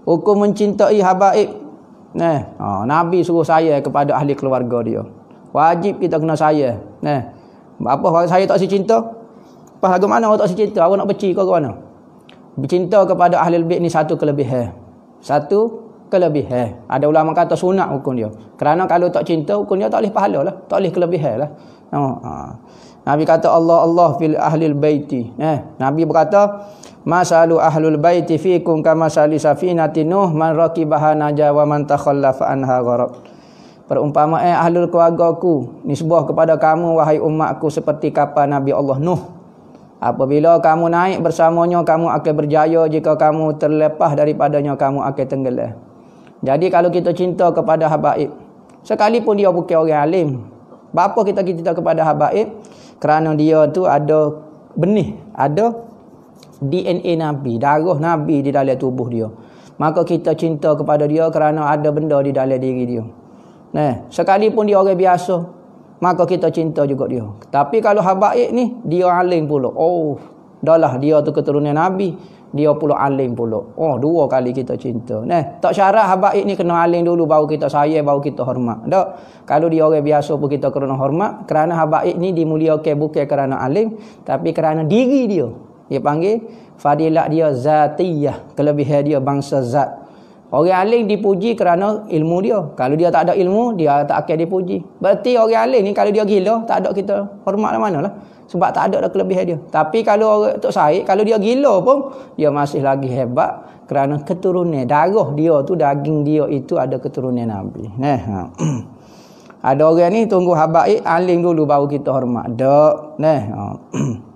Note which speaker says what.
Speaker 1: Hukum mencintai Habaib. Nabi suruh sayang kepada ahli keluarga dia. Wajib kita kena sayang. Apa saya tak si cinta? Pas lagu mana orang tak si cinta? Awak nak benci ke mana? Bercinta kepada Ahlul Bait ni satu kelebihan. Satu kelebihan. Ada ulama kata sunat hukum dia. Kerana kalau tak cinta, hukum dia tak boleh pahala lah. Tak boleh kelebihan lah. Nabi kata Allah fil ahlil baiti. Nabi berkata, masalu ahlul baiti fikum kamasali safinati Nuh man raqibaha naja wa man takhallafa anha gharaq. Perumpamaan ahlul keluargaku nisbah kepada kamu wahai umatku seperti kapal Nabi Allah Nuh. Apabila kamu naik bersamanya, kamu akan berjaya. Jika kamu terlepas daripadanya, kamu akan tenggelam. Jadi kalau kita cinta kepada Habaib, sekalipun dia bukan orang alim, bapa kita cinta kepada Habaib? Kerana dia tu ada benih, ada DNA Nabi, darah Nabi di dalam tubuh dia. Maka kita cinta kepada dia kerana ada benda di dalam diri dia. Sekalipun dia orang biasa, maka kita cinta juga dia. Tapi kalau Habaib ni, dia alim pula. Dah lah dia tu keturunan Nabi, dia pula alim pula. Dua kali kita cinta. Tak syarat Habaib ni kena alim dulu baru kita sayang, baru kita hormat. Tak. Kalau dia orang biasa pun kita kena hormat. Kerana Habaib ni dimuliakan bukan kerana alim, tapi kerana diri dia. Dia panggil fadilat dia zatiyah, kelebihan dia bangsa zat. Orang alim dipuji kerana ilmu dia. Kalau dia tak ada ilmu, dia tak akan dipuji. Berarti orang alim ni kalau dia gila, tak ada kita hormat mana lah. Sebab tak ada kelebihan dia. Tapi kalau orang Tok Said, kalau dia gila pun, dia masih lagi hebat. Kerana keturunan, darah dia tu, daging dia itu ada keturunan Nabi. Ada orang ni tunggu Habaib alim dulu baru kita hormat. Tak.